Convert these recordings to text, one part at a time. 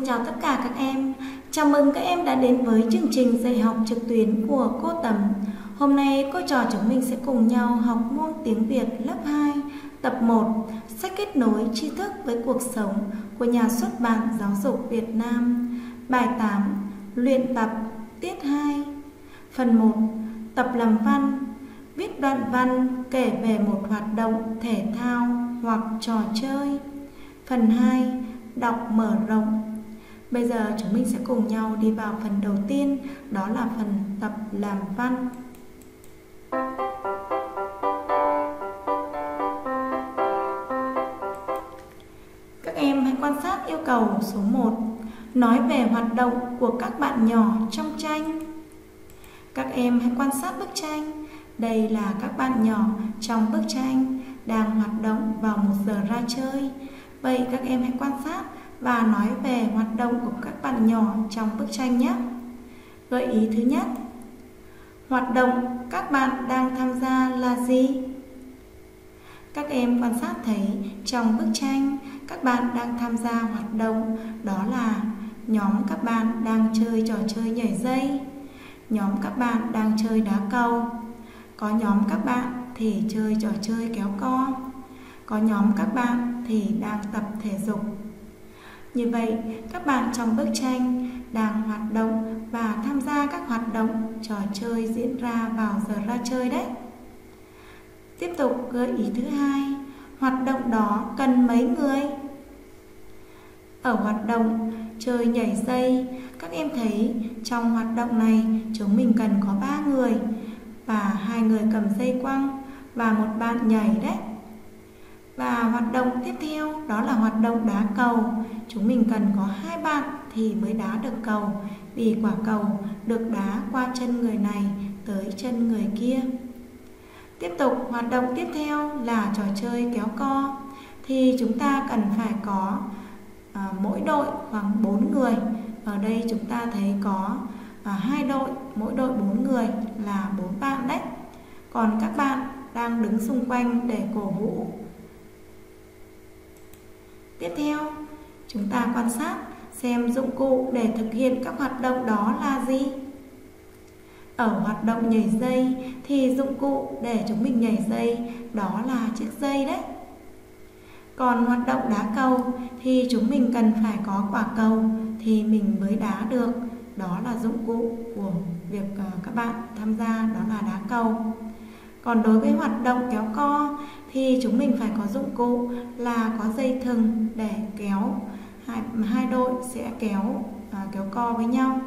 chào tất cả các em. Chào mừng các em đã đến với chương trình dạy học trực tuyến của cô Tấm. Hôm nay cô trò chúng mình sẽ cùng nhau học môn tiếng Việt lớp 2, tập 1, sách kết nối tri thức với cuộc sống của nhà xuất bản Giáo dục Việt Nam. Bài 8, luyện tập tiết 2. Phần 1, tập làm văn. Viết đoạn văn kể về một hoạt động thể thao hoặc trò chơi. Phần 2, đọc mở rộng. Bây giờ chúng mình sẽ cùng nhau đi vào phần đầu tiên, đó là phần tập làm văn. Các em hãy quan sát yêu cầu số 1, nói về hoạt động của các bạn nhỏ trong tranh. Các em hãy quan sát bức tranh. Đây là các bạn nhỏ trong bức tranh đang hoạt động vào 1 giờ ra chơi. Vậy các em hãy quan sát và nói về hoạt động của các bạn nhỏ trong bức tranh nhé. Gợi ý thứ nhất, hoạt động các bạn đang tham gia là gì? Các em quan sát thấy trong bức tranh các bạn đang tham gia hoạt động, đó là nhóm các bạn đang chơi trò chơi nhảy dây, nhóm các bạn đang chơi đá cầu, có nhóm các bạn thì chơi trò chơi kéo co, có nhóm các bạn thì đang tập thể dục. Như vậy, các bạn trong bức tranh đang hoạt động và tham gia các hoạt động trò chơi diễn ra vào giờ ra chơi đấy. Tiếp tục gợi ý thứ hai, hoạt động đó cần mấy người? Ở hoạt động chơi nhảy dây, các em thấy trong hoạt động này chúng mình cần có 3 người và 2 người cầm dây quăng và một bạn nhảy đấy. Và hoạt động tiếp theo đó là hoạt động đá cầu. Chúng mình cần có 2 bạn thì mới đá được cầu, vì quả cầu được đá qua chân người này tới chân người kia. Tiếp tục hoạt động tiếp theo là trò chơi kéo co. Thì chúng ta cần phải có mỗi đội khoảng 4 người. Ở đây chúng ta thấy có 2 đội, mỗi đội 4 người là 4 bạn đấy. Còn các bạn đang đứng xung quanh để cổ vũ. Tiếp theo, chúng ta quan sát xem dụng cụ để thực hiện các hoạt động đó là gì. Ở hoạt động nhảy dây thì dụng cụ để chúng mình nhảy dây đó là chiếc dây đấy. Còn hoạt động đá cầu thì chúng mình cần phải có quả cầu thì mình mới đá được. Đó là dụng cụ của việc các bạn tham gia, đó là đá cầu. Còn đối với hoạt động kéo co thì chúng mình phải có dụng cụ là có dây thừng để kéo, hai đội sẽ kéo co với nhau.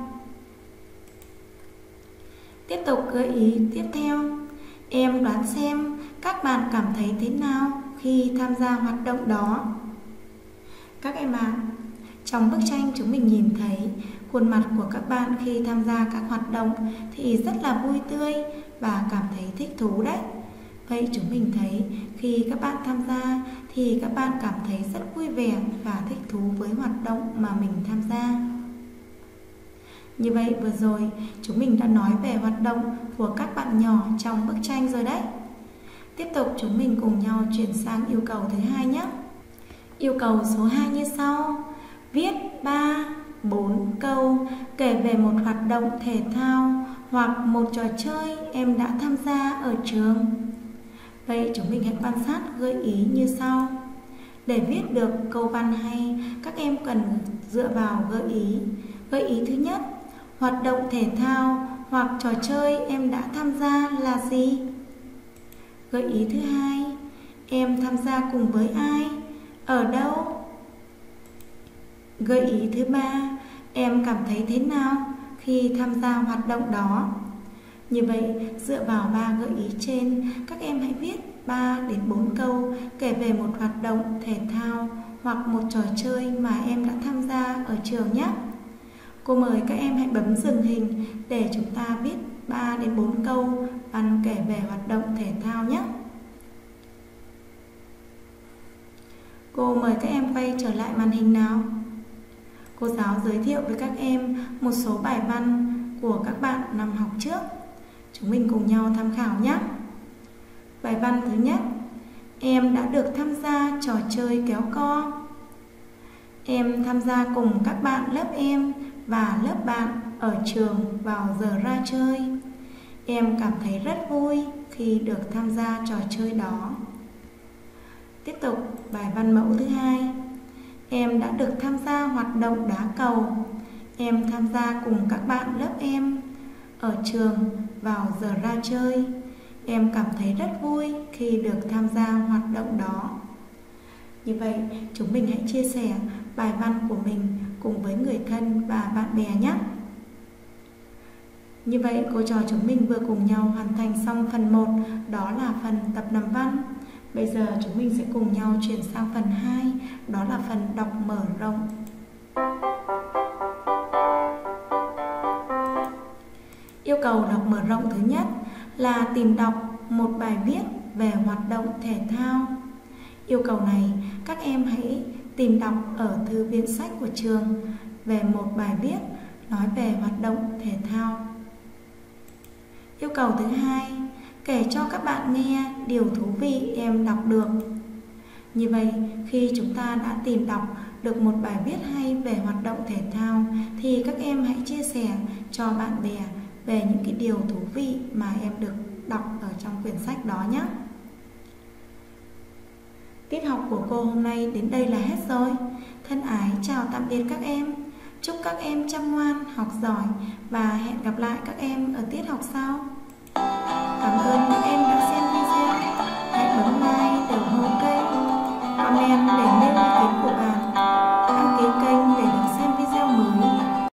Tiếp tục gợi ý tiếp theo, em đoán xem các bạn cảm thấy thế nào khi tham gia hoạt động đó. Các em ạ, trong bức tranh chúng mình nhìn thấy khuôn mặt của các bạn khi tham gia các hoạt động thì rất là vui tươi và cảm thấy thích thú đấy. Vậy chúng mình thấy khi các bạn tham gia thì các bạn cảm thấy rất vui vẻ và thích thú với hoạt động mà mình tham gia. Như vậy vừa rồi chúng mình đã nói về hoạt động của các bạn nhỏ trong bức tranh rồi đấy. Tiếp tục chúng mình cùng nhau chuyển sang yêu cầu thứ hai nhé. Yêu cầu số 2 như sau. Viết 3-4 câu kể về một hoạt động thể thao hoặc một trò chơi em đã tham gia ở trường. Vậy chúng mình hãy quan sát gợi ý như sau. Để viết được câu văn hay, các em cần dựa vào gợi ý. Gợi ý thứ nhất, hoạt động thể thao hoặc trò chơi em đã tham gia là gì? Gợi ý thứ hai, em tham gia cùng với ai? Ở đâu? Gợi ý thứ ba, em cảm thấy thế nào khi tham gia hoạt động đó? Như vậy, dựa vào 3 gợi ý trên, các em hãy viết 3-4 câu kể về một hoạt động thể thao hoặc một trò chơi mà em đã tham gia ở trường nhé. Cô mời các em hãy bấm dừng hình để chúng ta viết 3-4 câu văn kể về hoạt động thể thao nhé. Cô mời các em quay trở lại màn hình nào. Cô giáo giới thiệu với các em một số bài văn của các bạn năm học trước. Chúng mình cùng nhau tham khảo nhé. Bài văn thứ nhất, em đã được tham gia trò chơi kéo co. Em tham gia cùng các bạn lớp em và lớp bạn ở trường vào giờ ra chơi. Em cảm thấy rất vui khi được tham gia trò chơi đó. Tiếp tục bài văn mẫu thứ 2. Em đã được tham gia hoạt động đá cầu. Em tham gia cùng các bạn lớp em ở trường vào giờ ra chơi. Em cảm thấy rất vui khi được tham gia hoạt động đó. Như vậy, chúng mình hãy chia sẻ bài văn của mình cùng với người thân và bạn bè nhé. Như vậy, cô trò chúng mình vừa cùng nhau hoàn thành xong phần 1, đó là phần tập nằm văn. Bây giờ chúng mình sẽ cùng nhau chuyển sang phần 2, đó là phần đọc mở rộng. Yêu cầu đọc mở rộng thứ nhất là tìm đọc một bài viết về hoạt động thể thao. Yêu cầu này các em hãy tìm đọc ở thư viện sách của trường về một bài viết nói về hoạt động thể thao. Yêu cầu thứ hai, kể cho các bạn nghe điều thú vị em đọc được. Như vậy, khi chúng ta đã tìm đọc được một bài viết hay về hoạt động thể thao thì các em hãy chia sẻ cho bạn bè về những cái điều thú vị mà em được đọc ở trong quyển sách đó nhé. Tiết học của cô hôm nay đến đây là hết rồi. Thân ái chào tạm biệt các em. Chúc các em chăm ngoan, học giỏi và hẹn gặp lại các em ở tiết học sau. Cảm ơn các em đã xem video. Hãy bấm like để ủng hộ kênh, comment để nêu ý kiến của bạn.